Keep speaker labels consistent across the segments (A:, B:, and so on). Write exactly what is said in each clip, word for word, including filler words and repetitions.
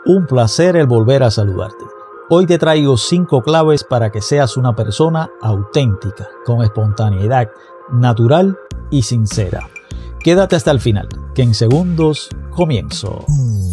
A: Un placer el volver a saludarte. Hoy te traigo cinco claves para que seas una persona auténtica, con espontaneidad, natural y sincera. Quédate hasta el final, que en segundos comienzo.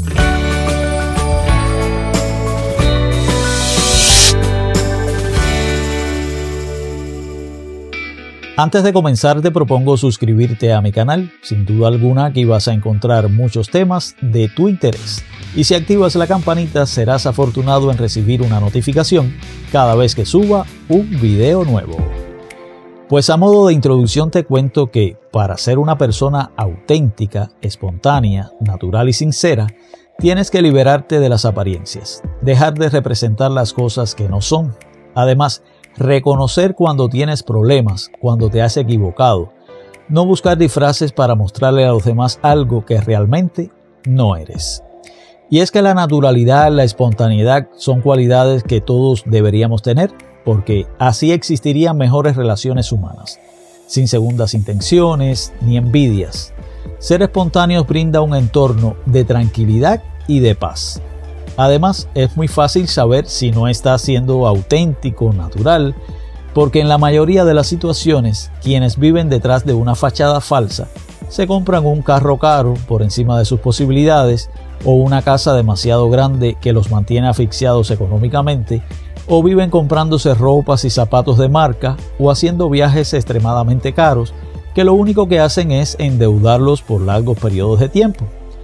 A: Antes de comenzar te propongo suscribirte a mi canal. Sin duda alguna aquí vas a encontrar muchos temas de tu interés. Y si activas la campanita serás afortunado en recibir una notificación cada vez que suba un video nuevo. Pues a modo de introducción te cuento que para ser una persona auténtica, espontánea, natural y sincera, tienes que liberarte de las apariencias, dejar de representar las cosas que no son. Además, reconocer cuando tienes problemas, cuando te has equivocado. No buscar disfraces para mostrarle a los demás algo que realmente no eres. Y es que la naturalidad, la espontaneidad son cualidades que todos deberíamos tener, porque así existirían mejores relaciones humanas, sin segundas intenciones ni envidias. Ser espontáneos brinda un entorno de tranquilidad y de paz. Además, es muy fácil saber si no estás siendo auténtico, natural, porque en la mayoría de las situaciones, quienes viven detrás de una fachada falsa, se compran un carro caro por encima de sus posibilidades, o una casa demasiado grande que los mantiene asfixiados económicamente, o viven comprándose ropas y zapatos de marca, o haciendo viajes extremadamente caros, que lo único que hacen es endeudarlos por largos periodos de tiempo.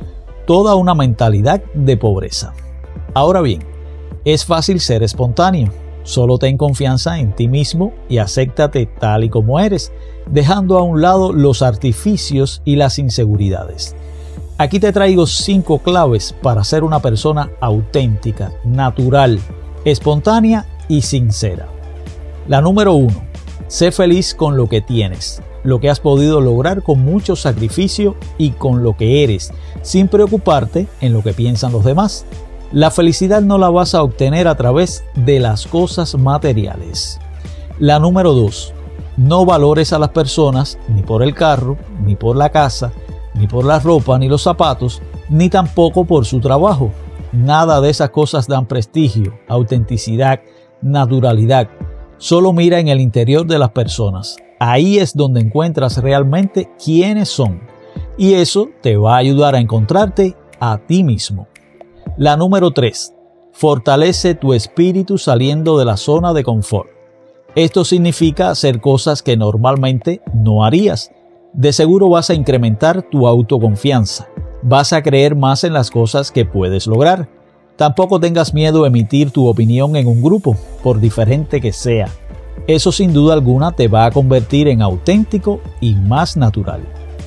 A: Toda una mentalidad de pobreza. Ahora bien, es fácil ser espontáneo. Solo ten confianza en ti mismo y acéptate tal y como eres, dejando a un lado los artificios y las inseguridades. Aquí te traigo cinco claves para ser una persona auténtica, natural, espontánea y sincera. La número uno, sé feliz con lo que tienes, lo que has podido lograr con mucho sacrificio y con lo que eres, sin preocuparte en lo que piensan los demás. La felicidad no la vas a obtener a través de las cosas materiales. La número dos, no valores a las personas ni por el carro, ni por la casa, ni por la ropa, ni los zapatos, ni tampoco por su trabajo. Nada de esas cosas dan prestigio, autenticidad, naturalidad. Solo mira en el interior de las personas. Ahí es donde encuentras realmente quiénes son. Y eso te va a ayudar a encontrarte a ti mismo. La número tres. Fortalece tu espíritu saliendo de la zona de confort. Esto significa hacer cosas que normalmente no harías. De seguro vas a incrementar tu autoconfianza. Vas a creer más en las cosas que puedes lograr. Tampoco tengas miedo a emitir tu opinión en un grupo, por diferente que sea. Eso sin duda alguna te va a convertir en auténtico y más natural.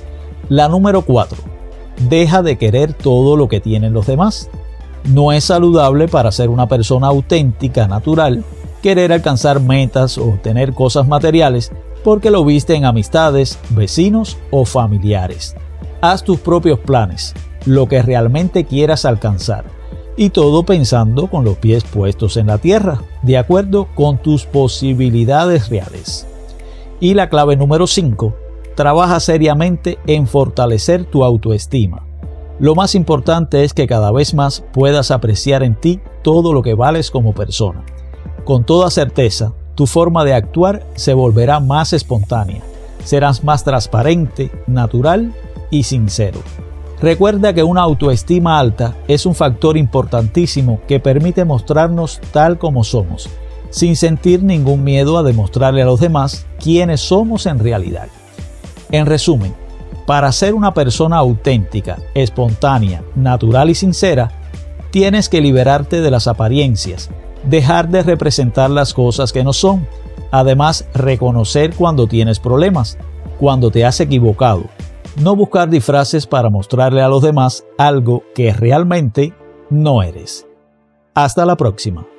A: La número cuatro. Deja de querer todo lo que tienen los demás. No es saludable para ser una persona auténtica, natural, querer alcanzar metas o tener cosas materiales porque lo viste en amistades, vecinos o familiares. Haz tus propios planes, lo que realmente quieras alcanzar, y todo pensando con los pies puestos en la tierra, de acuerdo con tus posibilidades reales. Y la clave número cinco, trabaja seriamente en fortalecer tu autoestima. Lo más importante es que cada vez más puedas apreciar en ti todo lo que vales como persona. Con toda certeza, tu forma de actuar se volverá más espontánea. Serás más transparente, natural y sincero. Recuerda que una autoestima alta es un factor importantísimo que permite mostrarnos tal como somos, sin sentir ningún miedo a demostrarle a los demás quiénes somos en realidad. En resumen, para ser una persona auténtica, espontánea, natural y sincera, tienes que liberarte de las apariencias, dejar de representar las cosas que no son, además reconocer cuando tienes problemas, cuando te has equivocado, no buscar disfraces para mostrarle a los demás algo que realmente no eres. Hasta la próxima.